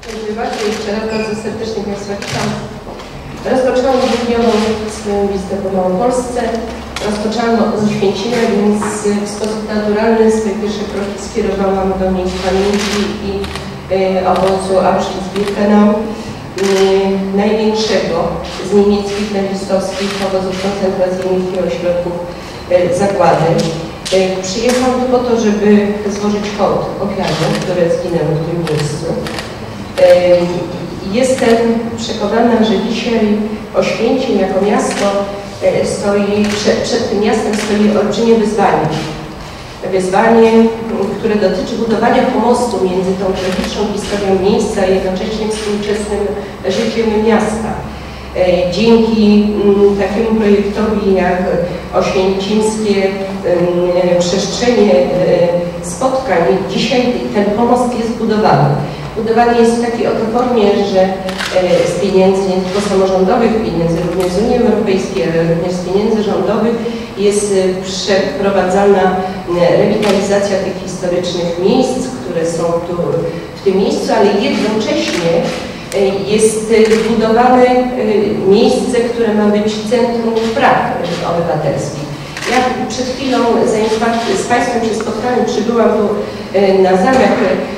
Dziękuję bardzo. Jeszcze raz bardzo serdecznie Państwa witam. Rozpoczęłam dwudniową swoją wizytę po Małopolsce. Rozpoczęłam od Oświęcimia, więc w sposób naturalny swoje pierwsze kroki skierowałam do miejsc pamięci i obozu Auschwitz-Birkenau, największego z niemieckich nazistowskich obozów koncentracyjnych i ośrodków zagłady. Przyjechałam tu po to, żeby złożyć hołd ofiarom, które zginęły w tym miejscu. Jestem przekonana, że dzisiaj Oświęcim jako miasto przed tym miastem stoi olbrzymie wyzwanie. Wyzwanie, które dotyczy budowania pomostu między tą tragiczną historią miejsca a jednocześnie współczesnym życiem miasta. Dzięki takiemu projektowi jak oświęcimskie przestrzenie spotkań, dzisiaj ten pomost jest budowany. Budowany jest w takiej oto formie, że z pieniędzy nie tylko samorządowych, pieniędzy również z Unii Europejskiej, ale również z pieniędzy rządowych jest przeprowadzana rewitalizacja tych historycznych miejsc, które są tu w tym miejscu, ale jednocześnie jest budowane miejsce, które ma być centrum praw obywatelskich. Ja przed chwilą, zanim z Państwem się spotkałem, przybyłam tu na zamek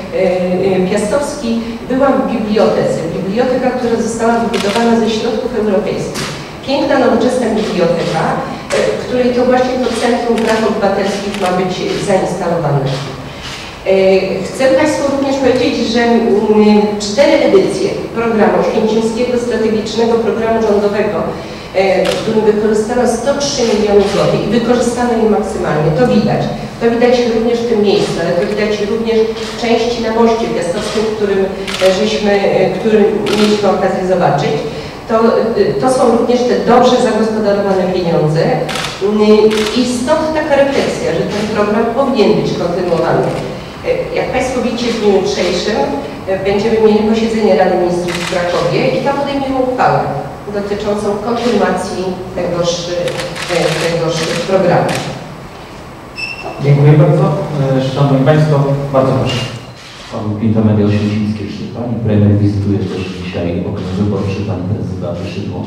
Piastowski, byłam w bibliotece. Biblioteka, która została wybudowana ze środków europejskich. Piękna, nowoczesna biblioteka, w której to właśnie to Centrum Praw Obywatelskich ma być zainstalowane. Chcę Państwu również powiedzieć, że 4 edycje programu Oświęcimskiego Strategicznego Programu Rządowego, w którym wykorzystano 103 miliony złotych i wykorzystano je maksymalnie. To widać. To widać również w tym miejscu, ale to widać również w części na moście piastowskim, który mieliśmy okazję zobaczyć. To są również te dobrze zagospodarowane pieniądze i stąd taka refleksja, że ten program powinien być kontynuowany. Jak Państwo widzicie, w dniu jutrzejszym będziemy mieli posiedzenie Rady Ministrów w Krakowie i tam podejmiemy uchwałę dotyczącą kontynuacji tegoż programu. Dziękuję bardzo. Szanowni Państwo, bardzo proszę. Pan Pinto Media Oświęcimskie, czy Pani Premier wizytuje też dzisiaj okręg wyborczy, Pani Prezydent Beaty Szydło?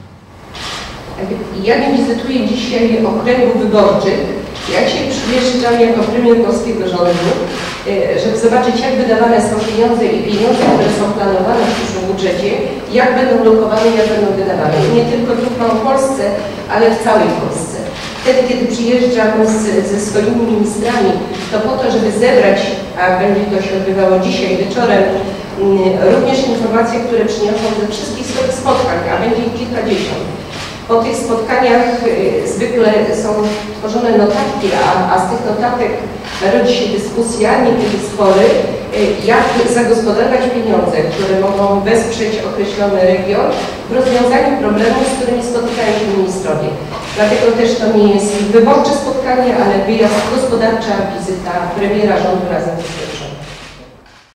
Ja nie wizytuję dzisiaj okręgów wyborczych. Ja dzisiaj przyjeżdżam jako premier polskiego rządu, żeby zobaczyć, jak wydawane są pieniądze i pieniądze, które są planowane w przyszłym budżecie, jak będą lokowane i jak będą wydawane. I nie tylko tu w Małopolsce, ale w całej Polsce. Wtedy, kiedy przyjeżdżam ze swoimi ministrami, to po to, żeby zebrać, a będzie to się odbywało dzisiaj wieczorem, również informacje, które przyniosą ze wszystkich swoich spotkań, a będzie ich kilkadziesiąt. Po tych spotkaniach zwykle są tworzone notatki, a z tych notatek rodzi się dyskusja, niekiedy spory, jak zagospodarować pieniądze, które mogą wesprzeć określony region w rozwiązaniu problemów, z którymi spotykają się ministrowie. Dlatego też to nie jest wyborcze spotkanie, ale wyjazd gospodarcza, wizyta premiera rządu razem z